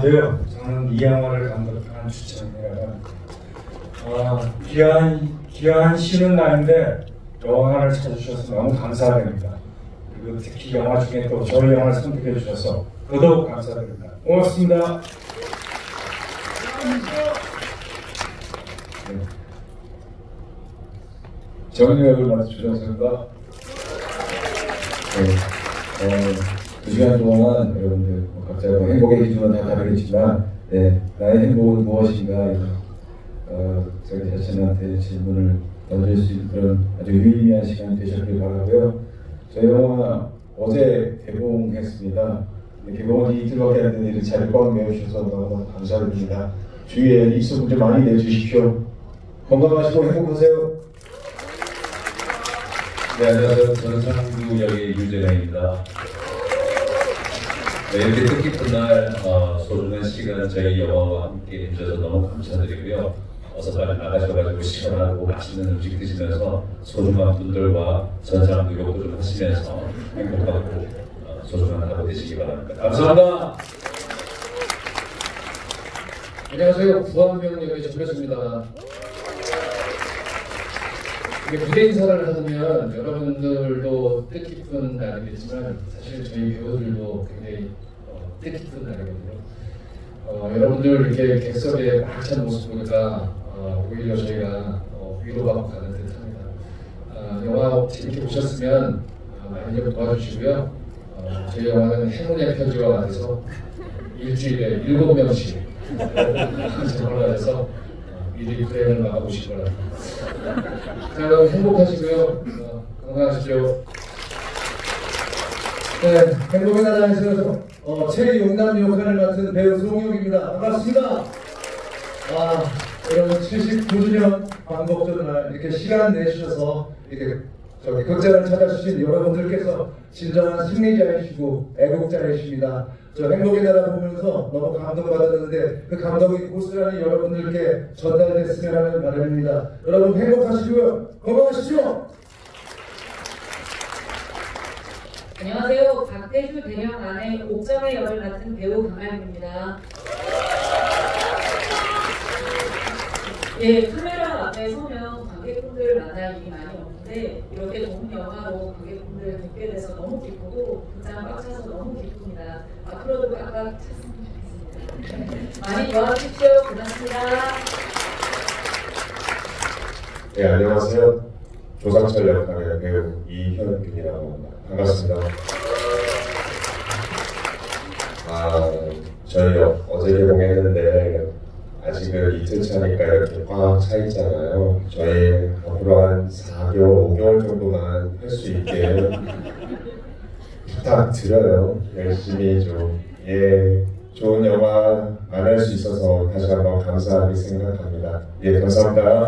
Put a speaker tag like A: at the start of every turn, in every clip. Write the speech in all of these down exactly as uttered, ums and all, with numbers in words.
A: 안녕하세요. 저는 이 영화를 감독한 주창입니다. 어, 귀한, 귀한 쉬는 날인데 영화를 찾아주셔서 너무 감사드립니다. 그리고 특히 영화 중에 또 저희 영화를 선택해 주셔서 더더욱 감사드립니다. 고맙습니다.
B: 네. 정인우 역을 맡은 조정석입니다. 네. 어, 두 시간 동안 여러분들 각자 뭐 행복의 기준은 다 다르겠지만 네, 나의 행복은 무엇인가 어, 저희 자신한테 질문을 던질 수 있는 그런 아주 유의미한 시간이 되셨길 바라고요. 저희 영화 어제 개봉했습니다. 개봉은 이틀밖에 안 되는데 잘 꽉 메워주셔서 너무 감사드립니다. 주위에 입소문 좀 많이 내주십시오. 건강하시고 행복하세요.
C: 네, 안녕하세요. 저는 상주 역의 유재명입니다. 네, 이렇게 뜻깊은 날 어, 소중한 시간 저희 영화와 함께 해주셔서 너무 감사드리고요. 어서 빨리 나가셔가지고 시원하고 맛있는 음식 드시면서 소중한 분들과 전상 노력도 좀 하시면서 행복하고 어, 소중한 하루 되시기 바랍니다. 감사합니다.
D: 안녕하세요. 구한명 역의 정표수입니다. 무대 인사를 하면 여러분들도 뜻깊은 날이겠지만 사실 저희 배우들도 굉장히 어, 뜻깊은 날이거든요. 어, 여러분들 이렇게 객석에 막 찬 모습 보니까 어, 오히려 저희가 어, 위로받고 가는 듯합니다. 어, 영화 재밌게 보셨으면 어, 많이 좀 도와주시고요. 어, 저희 영화는 행운의 편지와 같아서 일주일에 일곱 명씩 전화해서 미리 프레임을 막아보실 거랍니다. 자, 여러분 행복하시고요. 어, 건강하시죠.
E: 네, 행복의 나라에서 어, 최용남 역할을 맡은 배우 송혁입니다. 반갑습니다. 아, 여러분 칠십구 주년 광복절 이렇게 시간 내주셔서 이렇게 저기 극장을 찾아주신 여러분들께서 진정한 승리자이시고 애국자이십니다. 저 행복의 나라 보면서 너무 감동받았는데 그 감동이 고스란히 여러분들께 전달됐으면 하는 바람입니다. 여러분 행복하시고요. 건강하시죠.
F: 안녕하세요. 박태주 대령 아내 옥정의 역을 맡은 배우 강하영입니다. 예, 카메라 앞에 서면 관객분들 만날 일이 많이 없는데 이렇게 좋은 영화로 관객분들 뵙게 돼서 너무 기쁘고 극장 꽉 차서 너무 기쁩니다. 앞으로도 꽉꽉 찼으면 좋겠습니다. 많이 도와주십시오. 고맙습니다.
G: 네, 안녕하세요. 조상철 역할의 배우 이현균이라고 합니다. 반갑습니다. 아, 저희 어제 개봉했는데 아직은 이틀 차니까 이렇게 꽉 차 있잖아요. 저희 앞으로 한 사 개월, 오 개월 정도만 할 수 있게 부탁드려요. 열심히 좀, 예, 좋은 영화 만날 수 있어서 다시 한번 감사하게 생각합니다. 예, 감사합니다.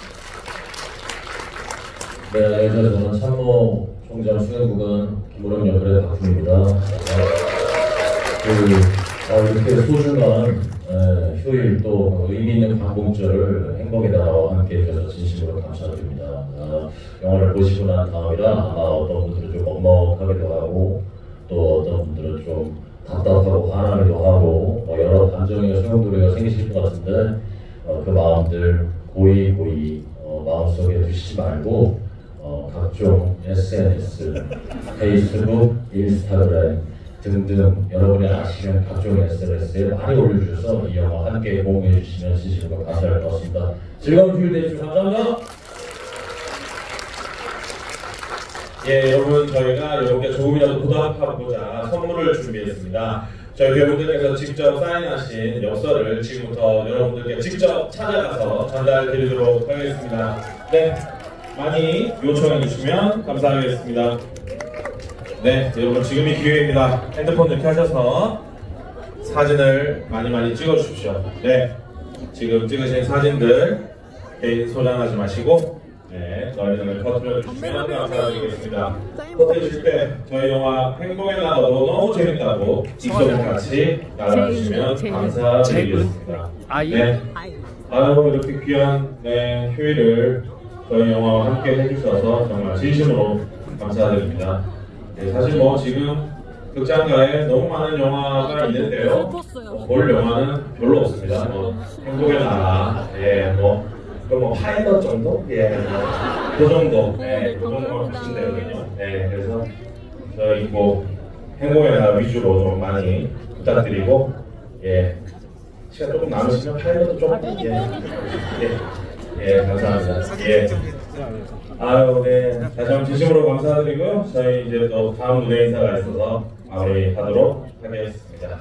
C: 네, 안녕하세요. 저는 참모 총장 수행국은 김우령 역할의 박훈입니다. 그, 어, 이렇게 소중한 에, 휴일 또 의미 있는 광복절을 행복의 나라와 함께 해주셔서 진심으로 감사드립니다. 어, 영화를 보시고 난 다음이라 아마 어떤 분들은 좀 먹먹하기도 하고 또 어떤 분들은 좀 답답하고 화나기도 하고 뭐 여러 감정의 소용돌이가 생기실 것 같은데 어, 그 마음들 고이 고이 어, 마음속에 두시지 말고 어, 각종 에스엔에스, 페이스북, 인스타그램 등등 여러분이 아시는 각종 에스엔에스에 많이 올려주셔서 이 영화 함께 공유해 주시면 진심으로 감사할 것 같습니다. 즐거운 휴일 되시고 감사합니다.
H: 예, 여러분 저희가 여러분께 조금이라도 보답하고자 선물을 준비했습니다. 저희 배우분들께서 직접 사인하신 엽서를 지금부터 여러분들께 직접 찾아가서 전달드리도록 하겠습니다. 네, 많이 요청해 주시면 감사하겠습니다. 네, 여러분 지금이 기회입니다. 핸드폰 이렇게 하셔서 사진을 많이 많이 찍어 주십시오. 네, 지금 찍으신 사진들 개인 소장하지 마시고 네, 널리 널리 퍼뜨려 주시면 감사드리겠습니다. 퍼뜨려 주실 때 저희 영화 행복의 나라도 너무 재밌다고 입소문 같이 날아주시면 감사드리겠습니다. 네, 아유 이렇게 귀한 네, 휴일을 저희 영화와 함께 해주셔서 정말 진심으로 감사드립니다. 네, 사실 뭐 지금 극장가에 너무 많은 영화가 있는데요. 뭐 볼 영화는 별로 없습니다. 뭐 행복의 나라, 예, 뭐, 뭐 파일럿 정도, 예, 뭐그 정도, 예, 그 정도만 보시면 되거든요. 예, 그래서 저희 뭐 행복의 나라 위주로 좀 많이 부탁드리고, 예, 시간 조금 남으시면 파일럿도 조금, 예, 예, 예, 감사합니다. 예. 아유, 네. 다시 한번 진심으로 감사드리고요. 저희 이제 또 다음 무대 인사가 있어서 마무리하도록 하겠습니다.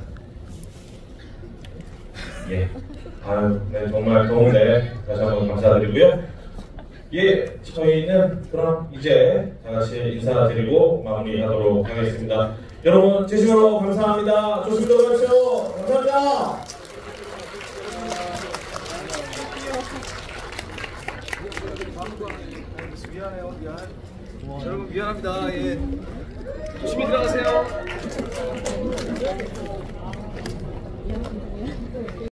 H: 예. 아유, 네. 정말 더운데 다시 한번 감사드리고요. 예. 저희는 그럼 이제 다 같이 인사드리고 마무리하도록 하겠습니다. 여러분, 진심으로 감사합니다. 조심히 들어가십시오. 감사합니다.
E: 미안해요, 미안. 여러분 미안합니다. 예. 조심히 들어가세요.